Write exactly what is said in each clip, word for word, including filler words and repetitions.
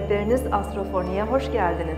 izledikleriniz Astrofoni'ye hoş geldiniz.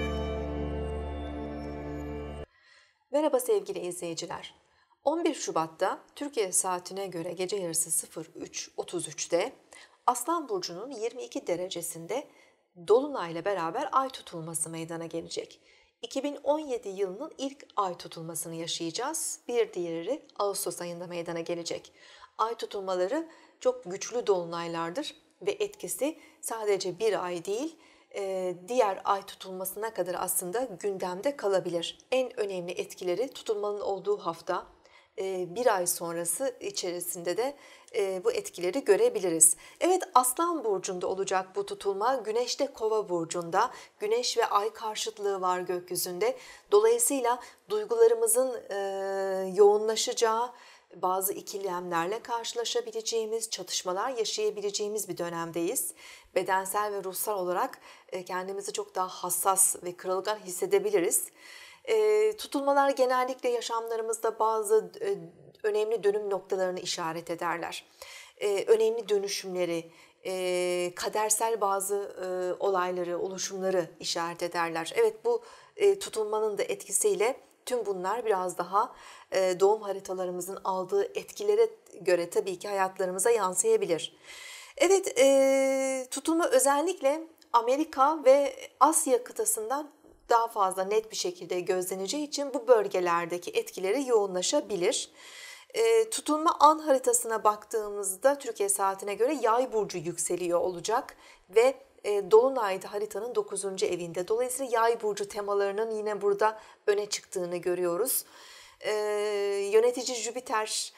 Merhaba sevgili izleyiciler. on bir Şubat'ta Türkiye saatine göre gece yarısı üç otuz üçte Aslan Burcu'nun yirmi iki derecesinde Dolunay'la beraber ay tutulması meydana gelecek. iki bin on yedi yılının ilk ay tutulmasını yaşayacağız. Bir diğeri Ağustos ayında meydana gelecek. Ay tutulmaları çok güçlü dolunaylardır ve etkisi sadece bir ay değil, diğer ay tutulmasına kadar aslında gündemde kalabilir. En önemli etkileri tutulmanın olduğu hafta, bir ay sonrası içerisinde de bu etkileri görebiliriz. Evet, Aslan Burcu'nda olacak bu tutulma. Güneş de Kova Burcu'nda. Güneş ve ay karşıtlığı var gökyüzünde. Dolayısıyla duygularımızın yoğunlaşacağı, bazı ikilemlerle karşılaşabileceğimiz, çatışmalar yaşayabileceğimiz bir dönemdeyiz. Bedensel ve ruhsal olarak kendimizi çok daha hassas ve kırılgan hissedebiliriz. E, tutulmalar genellikle yaşamlarımızda bazı e, önemli dönüm noktalarını işaret ederler. E, önemli dönüşümleri, e, kadersel bazı e, olayları, oluşumları işaret ederler. Evet, bu e, tutulmanın da etkisiyle tüm bunlar biraz daha e, doğum haritalarımızın aldığı etkilere göre tabii ki hayatlarımıza yansıyabilir. Evet, e, tutulma özellikle Amerika ve Asya kıtasından daha fazla net bir şekilde gözleneceği için bu bölgelerdeki etkileri yoğunlaşabilir. E, tutulma an haritasına baktığımızda Türkiye saatine göre Yay burcu yükseliyor olacak ve e, Dolunay'da haritanın dokuzuncu evinde. Dolayısıyla Yay burcu temalarının yine burada öne çıktığını görüyoruz. E, yönetici Jüpiter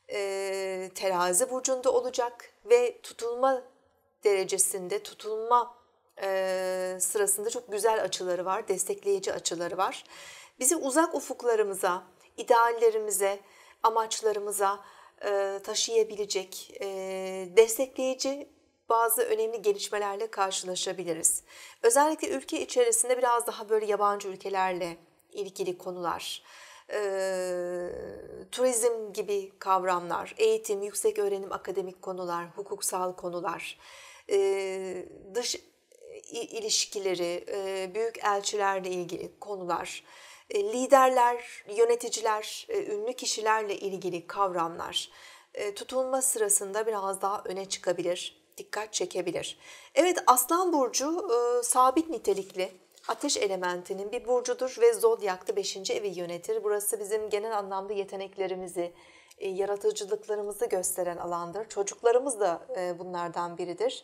e, Terazi burcunda olacak ve tutulma derecesinde, tutulma Ee, sırasında çok güzel açıları var, destekleyici açıları var. Bizi uzak ufuklarımıza, ideallerimize, amaçlarımıza e, taşıyabilecek, e, destekleyici bazı önemli gelişmelerle karşılaşabiliriz. Özellikle ülke içerisinde biraz daha böyle yabancı ülkelerle ilgili konular, e, turizm gibi kavramlar, eğitim, yüksek öğrenim, akademik konular, hukuksal konular, e, dış ilişkileri, büyük elçilerle ilgili konular, liderler, yöneticiler, ünlü kişilerle ilgili kavramlar tutulma sırasında biraz daha öne çıkabilir, dikkat çekebilir. Evet, Aslan Burcu sabit nitelikli, ateş elementinin bir burcudur ve zodyakta beşinci evi yönetir. Burası bizim genel anlamda yeteneklerimizi, yaratıcılıklarımızı gösteren alandır. Çocuklarımız da bunlardan biridir.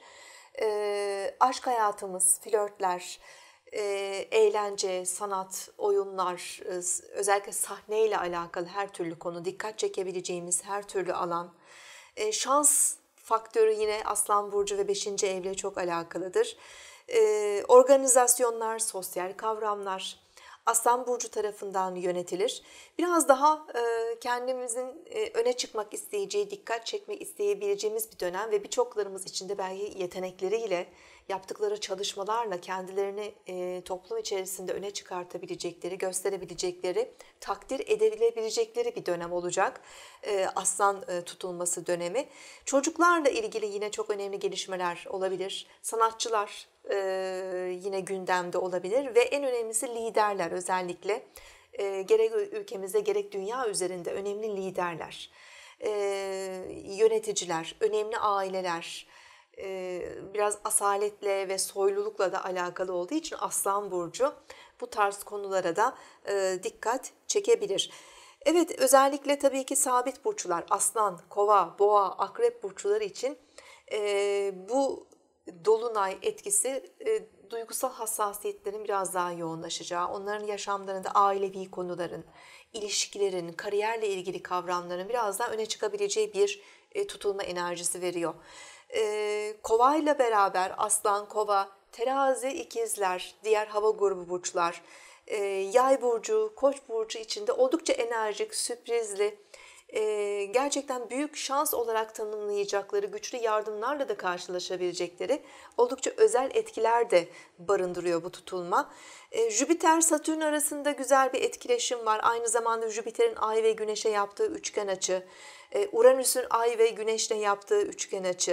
E, aşk hayatımız, flörtler, e, eğlence, sanat, oyunlar, e, özellikle sahneyle alakalı her türlü konu, dikkat çekebileceğimiz her türlü alan. E, şans faktörü yine Aslan Burcu ve beşinci evle çok alakalıdır. E, organizasyonlar, sosyal kavramlar Aslan Burcu tarafından yönetilir. Biraz daha e, kendimizin e, öne çıkmak isteyeceği, dikkat çekmek isteyebileceğimiz bir dönem ve birçoklarımız içinde belki yetenekleriyle, yaptıkları çalışmalarla kendilerini e, toplum içerisinde öne çıkartabilecekleri, gösterebilecekleri, takdir edilebilecekleri bir dönem olacak. E, Aslan e, tutulması dönemi. Çocuklarla ilgili yine çok önemli gelişmeler olabilir. Sanatçılar e, yine gündemde olabilir ve en önemlisi liderler, özellikle e, gerek ülkemizde gerek dünya üzerinde önemli liderler, e, yöneticiler, önemli aileler, e, biraz asaletle ve soylulukla da alakalı olduğu için Aslan Burcu bu tarz konulara da e, dikkat çekebilir. Evet, özellikle tabii ki sabit burçlar, Aslan, Kova, Boğa, Akrep burçları için e, bu dolunay etkisi e, duygusal hassasiyetlerin biraz daha yoğunlaşacağı, onların yaşamlarında ailevi konuların, ilişkilerin, kariyerle ilgili kavramların biraz daha öne çıkabileceği bir e, tutulma enerjisi veriyor. E, Kova ile beraber Aslan, Kova, Terazi, İkizler, diğer hava grubu burçlar, e, Yay burcu, Koç burcu içinde oldukça enerjik, sürprizli, e, gerçekten büyük şans olarak tanımlayacakları, güçlü yardımlarla da karşılaşabilecekleri oldukça özel etkiler de barındırıyor bu tutulma. E, Jüpiter-Satürn arasında güzel bir etkileşim var. Aynı zamanda Jüpiter'in Ay ve Güneş'e yaptığı üçgen açı, e, Uranüs'ün Ay ve Güneş'le yaptığı üçgen açı,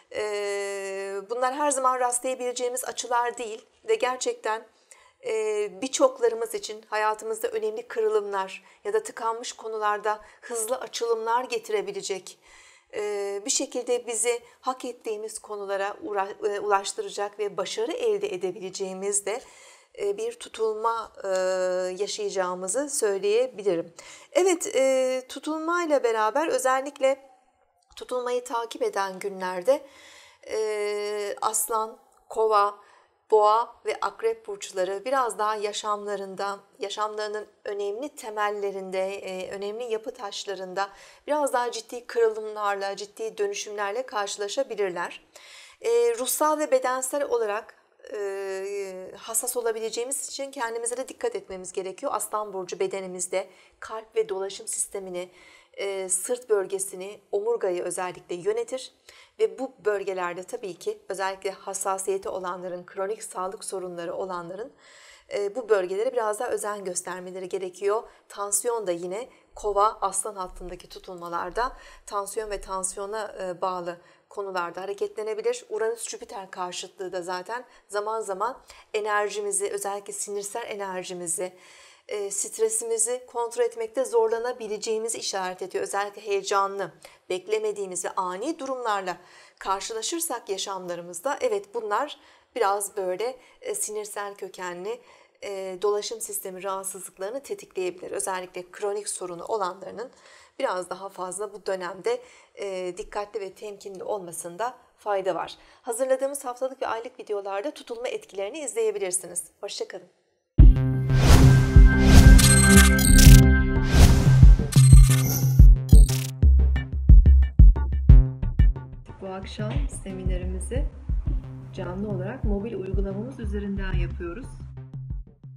Bunlar her zaman rastlayabileceğimiz açılar değil ve gerçekten birçoklarımız için hayatımızda önemli kırılımlar ya da tıkanmış konularda hızlı açılımlar getirebilecek, bir şekilde bizi hak ettiğimiz konulara ulaştıracak ve başarı elde edebileceğimiz de bir tutulma yaşayacağımızı söyleyebilirim. Evet, tutulmayla beraber özellikle tutulmayı takip eden günlerde Aslan, Kova, Boğa ve Akrep burçları biraz daha yaşamlarında, yaşamlarının önemli temellerinde, önemli yapı taşlarında biraz daha ciddi kırılımlarla, ciddi dönüşümlerle karşılaşabilirler. Ruhsal ve bedensel olarak hassas olabileceğimiz için kendimize de dikkat etmemiz gerekiyor. Aslan burcu bedenimizde kalp ve dolaşım sistemini, sırt bölgesini, omurgayı özellikle yönetir ve bu bölgelerde tabii ki özellikle hassasiyeti olanların, kronik sağlık sorunları olanların bu bölgelere biraz daha özen göstermeleri gerekiyor. Tansiyon da yine Kova, Aslan hattındaki tutulmalarda tansiyon ve tansiyona bağlı konularda hareketlenebilir. Uranüs-Jüpiter karşıtlığı da zaten zaman zaman enerjimizi, özellikle sinirsel enerjimizi, stresimizi kontrol etmekte zorlanabileceğimizi işaret ediyor. Özellikle heyecanlı, beklemediğimiz ve ani durumlarla karşılaşırsak yaşamlarımızda, evet bunlar biraz böyle sinirsel kökenli dolaşım sistemi rahatsızlıklarını tetikleyebilir. Özellikle kronik sorunu olanlarının biraz daha fazla bu dönemde dikkatli ve temkinli olmasında fayda var. Hazırladığımız haftalık ve aylık videolarda tutulma etkilerini izleyebilirsiniz. Hoşça kalın. Bu akşam seminerimizi canlı olarak mobil uygulamamız üzerinden yapıyoruz.